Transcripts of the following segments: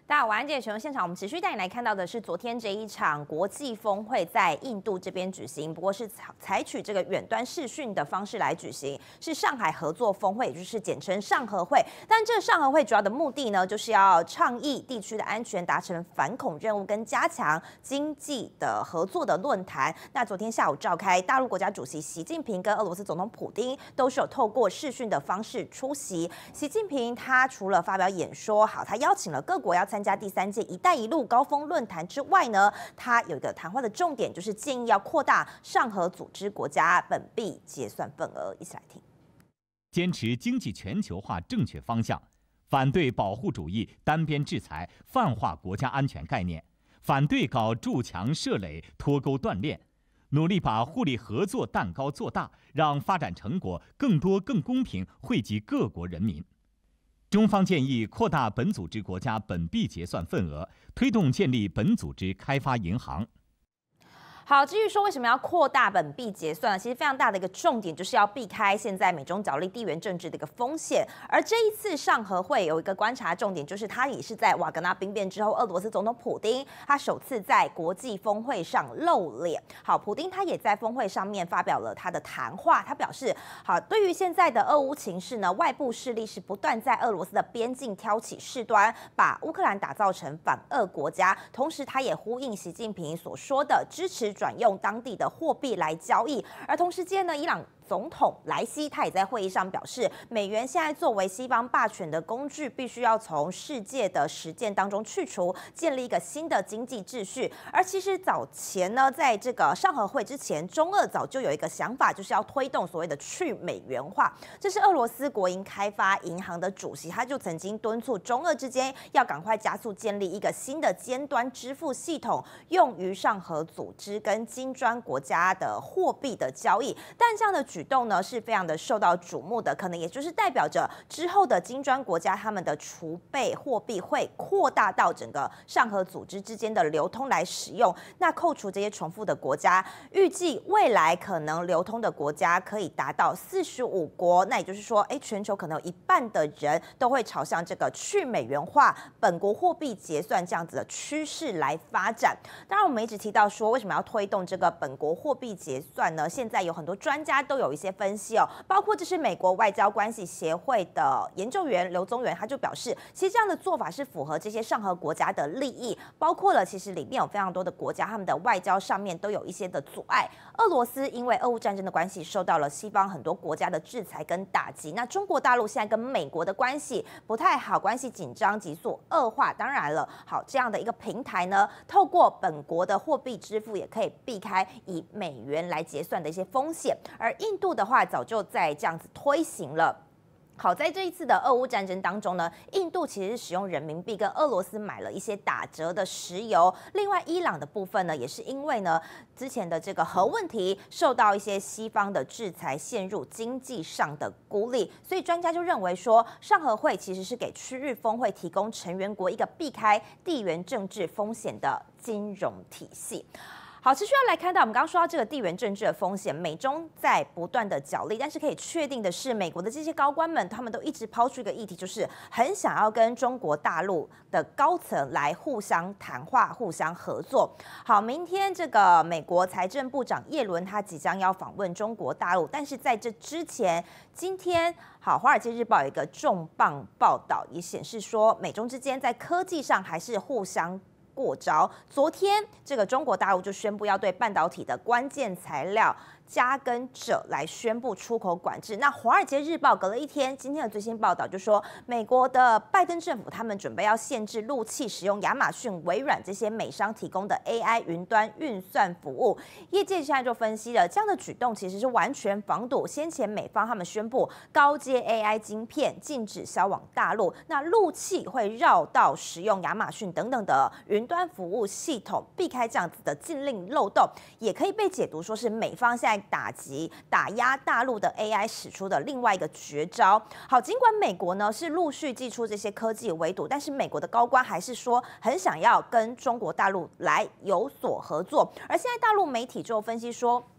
大家晚安，这里是全球现场。我们持续带你来看到的是昨天这一场国际峰会在印度这边举行，不过是采取这个远端视讯的方式来举行，是上海合作峰会，也就是简称上合会。但这上合会主要的目的呢，就是要倡议地区的安全，达成反恐任务，跟加强经济的合作的论坛。那昨天下午召开，大陆国家主席习近平跟俄罗斯总统普丁都是有透过视讯的方式出席。习近平他除了发表演说，他邀请了各国要参加第3届“一带一路”高峰论坛之外呢，他有一个谈话的重点，就是建议要扩大上合组织国家本币结算份额。一起来听。 坚持经济全球化正确方向，反对保护主义、单边制裁、泛化国家安全概念，反对搞筑墙设垒、脱钩断链，努力把互利合作蛋糕做大，让发展成果更多、更公平惠及各国人民。中方建议扩大本组织国家本币结算份额，推动建立本组织开发银行。 好，至于说为什么要扩大本币结算呢？其实非常大的一个重点就是要避开现在美中角力、地缘政治的一个风险。而这一次上合会有一个观察重点，就是他也是在瓦格纳兵变之后，俄罗斯总统普丁他首次在国际峰会上露脸。好，普丁他也在峰会上面发表了他的谈话，他表示，好，对于现在的俄乌情势呢，外部势力是不断在俄罗斯的边境挑起事端，把乌克兰打造成反俄国家。同时，他也呼应习近平所说的支持转用当地的货币来交易，而同时间呢，伊朗总统莱西他也在会议上表示，美元现在作为西方霸权的工具，必须要从世界的实践当中去除，建立一个新的经济秩序。而其实早前呢，在这个上合会之前，中俄早就有一个想法，就是要推动所谓的去美元化。这是俄罗斯国营开发银行的主席，他就曾经敦促中俄之间要赶快加速建立一个新的尖端支付系统，用于上合组织跟金砖国家的货币的交易。但这样的举动呢是非常的受到瞩目的，可能也就是代表着之后的金砖国家他们的储备货币会扩大到整个上合组织之间的流通来使用。那扣除这些重复的国家，预计未来可能流通的国家可以达到45国。那也就是说，全球可能有1半的人都会朝向这个去美元化、本国货币结算这样子的趋势来发展。当然，我们一直提到说，为什么要推动这个本国货币结算呢？现在有很多专家都有一些分析哦，包括这是美国外交关系协会的研究员刘宗元，他就表示，其实这样的做法是符合这些上合国家的利益，包括了其实里面有非常多的国家，他们的外交上面都有一些的阻碍。俄罗斯因为俄乌战争的关系，受到了西方很多国家的制裁跟打击。那中国大陆现在跟美国的关系不太好，关系紧张，急速恶化。当然了，好这样的一个平台呢，透过本国的货币支付，也可以避开以美元来结算的一些风险。而印度的话，早就在这样子推行了。好，在这一次的俄乌战争当中呢，印度其实是使用人民币跟俄罗斯买了一些打折的石油。另外，伊朗的部分呢，也是因为呢之前的这个核问题受到一些西方的制裁，陷入经济上的孤立。所以专家就认为说，上合会其实是给区域峰会提供成员国一个避开地缘政治风险的金融体系。好，持续要来看到我们刚刚说到这个地缘政治的风险，美中在不断的角力，但是可以确定的是，美国的这些高官们，他们都一直抛出一个议题，就是很想要跟中国大陆的高层来互相谈话、互相合作。好，明天这个美国财政部长耶伦他即将要访问中国大陆，但是在这之前，今天好，《华尔街日报》有一个重磅报道，也显示说，美中之间在科技上还是互相过招。昨天，这个中国大陆就宣布要对半导体的关键材料加跟锗来宣布出口管制。那《华尔街日报》隔了一天，今天的最新报道就说，美国的拜登政府他们准备要限制陆企使用亚马逊、微软这些美商提供的 AI 云端运算服务。业界现在就分析了，这样的举动其实是完全防堵先前美方他们宣布高阶 AI 晶片禁止销往大陆，那陆企会绕道使用亚马逊等等的云端服务系统，避开这样子的禁令漏洞，也可以被解读说是美方现在打压大陆的 AI 使出的另外一个绝招。好，尽管美国呢是陆续祭出这些科技围堵，但是美国的高官还是说很想要跟中国大陆来有所合作。而现在大陆媒体就分析说，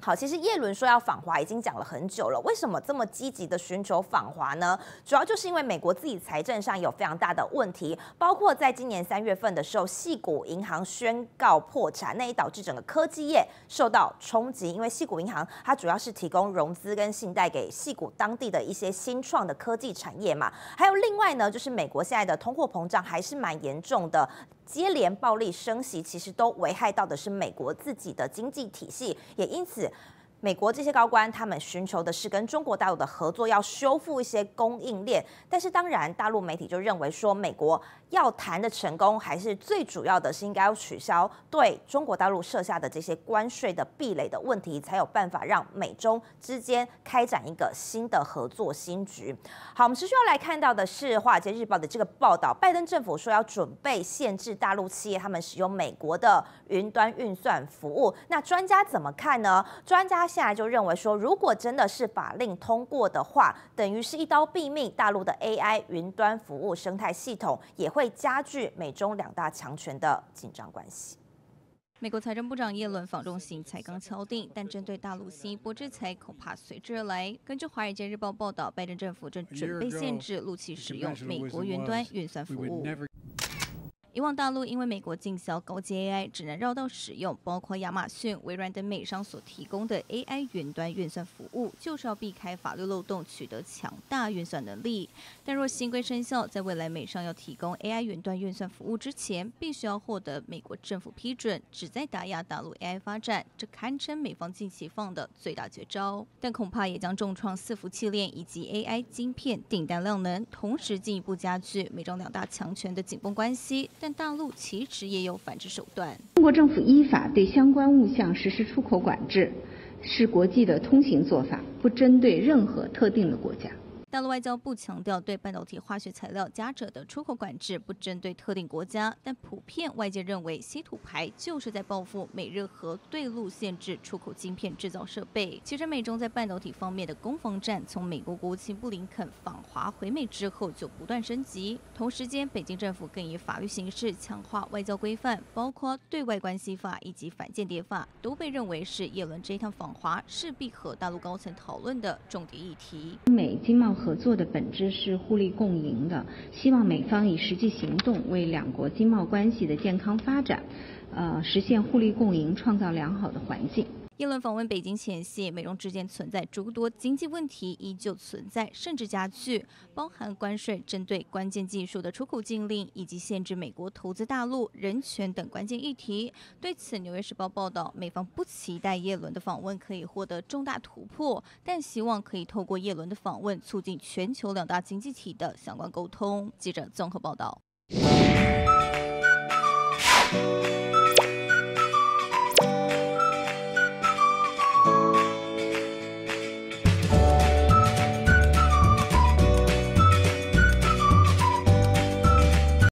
好，其实叶伦说要访华已经讲了很久了，为什么这么积极的寻求访华呢？主要就是因为美国自己财政上有非常大的问题，包括在今年3月份的时候，矽谷银行宣告破产，那也导致整个科技业受到冲击。因为矽谷银行它主要是提供融资跟信贷给矽谷当地的一些新创的科技产业嘛。还有另外呢，就是美国现在的通货膨胀还是蛮严重的。接连暴力升息，其实都危害到的是美国自己的经济体系，也因此，美国这些高官他们寻求的是跟中国大陆的合作，要修复一些供应链。但是当然，大陆媒体就认为说，美国要谈的成功，还是最主要的是应该要取消对中国大陆设下的这些关税的壁垒的问题，才有办法让美中之间开展一个新的合作新局。好，我们持续要来看到的是《华尔街日报》的这个报道，拜登政府说要准备限制大陆企业他们使用美国的云端运算服务。那专家怎么看呢？专家现在就认为说，如果真的是法令通过的话，等于是一刀毙命，大陆的 AI 云端服务生态系统也会加剧美中2大强权的紧张关系。 美国财政部长耶伦访中行才刚敲定，但针对大陆新一波制裁恐怕随之而来。根据《华尔街日报》报道，拜登政府正准备限制陆企使用美国云端运算服务。以往大陆因为美国禁销高阶 AI， 只能绕道使用包括亚马逊、微软等美商所提供的 AI 云端运算服务，就是要避开法律漏洞，取得强大运算能力。但若新规生效，在未来美商要提供 AI 云端运算服务之前，必须要获得美国政府批准，旨在打压大陆 AI 发展，这堪称美方近期放的最大绝招。但恐怕也将重创伺服器链以及 AI 晶片订单量能，同时进一步加剧美中2大强权的紧绷关系。但大陆其实也有反制手段。 中国政府依法对相关物项实施出口管制，是国际的通行做法，不针对任何特定的国家。 大陆外交部强调，对半导体化学材料夹者的出口管制不针对特定国家，但普遍外界认为稀土牌就是在报复美日核对陆限制出口晶片制造设备。其实美中在半导体方面的攻防战，从美国国务卿布林肯访华回美之后就不断升级。同时间，北京政府更以法律形式强化外交规范，包括对外关系法以及反间谍法，都被认为是耶伦这一趟访华势必和大陆高层讨论的重点议题。 美经贸合作的本质是互利共赢的，希望美方以实际行动为两国经贸关系的健康发展，实现互利共赢，创造良好的环境。 耶伦访问北京前夕，美中之间存在诸多经济问题依旧存在，甚至加剧，包含关税针对关键技术的出口禁令，以及限制美国投资大陆、人权等关键议题。对此，《纽约时报》报道，美方不期待耶伦的访问可以获得重大突破，但希望可以透过耶伦的访问，促进全球2大经济体的相关沟通。记者综合报道。